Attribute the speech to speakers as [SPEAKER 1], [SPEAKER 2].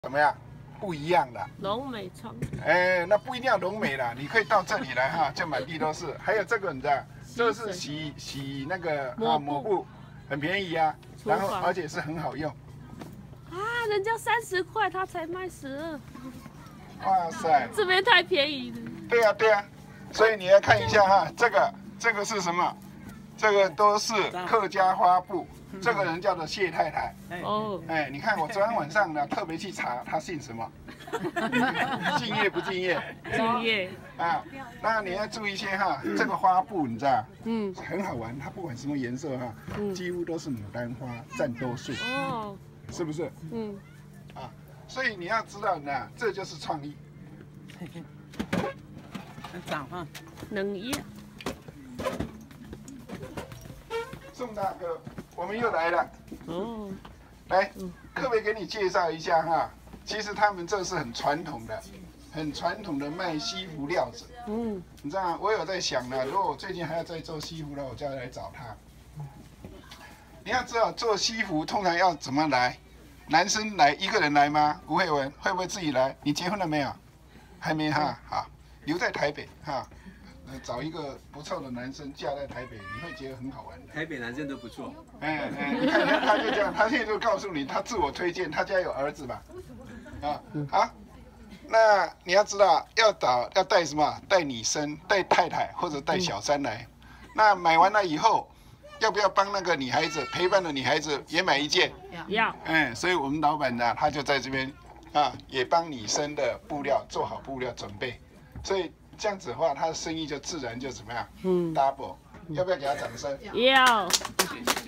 [SPEAKER 1] 怎么样？不一样的。
[SPEAKER 2] 龙美窗。
[SPEAKER 1] 哎，那不一定要龙美啦，你可以到这里来哈，就满地都是。还有这个你知道，这是洗那个抹布，很便宜啊，然后而且是很好用。
[SPEAKER 2] 啊，人家30块，他才卖12。
[SPEAKER 1] 哇塞，
[SPEAKER 2] 这边太便宜了。
[SPEAKER 1] 对呀对呀，所以你要看一下哈，这个是什么？这个都是客家花布，这个人叫做谢太太。哦，哎，你看我昨天晚上呢特别去查，她姓什么？敬业不敬业？
[SPEAKER 2] 敬业。
[SPEAKER 1] 啊，那你要注意一些哈，这个花布你知道，很好玩，它不管什么颜色哈，几乎都是牡丹花占多数。哦，是不是？啊，所以你要知道呢，这就是创意。
[SPEAKER 3] 很长哈，
[SPEAKER 2] 能一。
[SPEAKER 1] 宋大哥，我们又来了。哦，来，特别给你介绍一下哈。其实他们这是很传统的卖西服料子。你知道吗？我有在想呢，如果我最近还要再做西服了，我就要来找他。你要知道做西服通常要怎么来？男生来一个人来吗？吴慧文会不会自己来？你结婚了没有？还没哈，好，留在台北哈。找一个不错的男生嫁在台北，你会觉得很好玩的。
[SPEAKER 4] 台北男生都不错。
[SPEAKER 1] 哎，你看他就这样，他现在就告诉你，他自我推荐，他家有儿子吧？好，那你要知道要带什么？带女生、带太太或者带小三来。那买完了以后，要不要帮那个女孩子陪伴的女孩子也买一件？
[SPEAKER 2] 要。
[SPEAKER 1] 哎，所以我们老板呢，他就在这边也帮女生的布料做好布料准备，所以。这样子的话，他的生意就自然就怎么样？double，要不要给他掌声？
[SPEAKER 2] 要。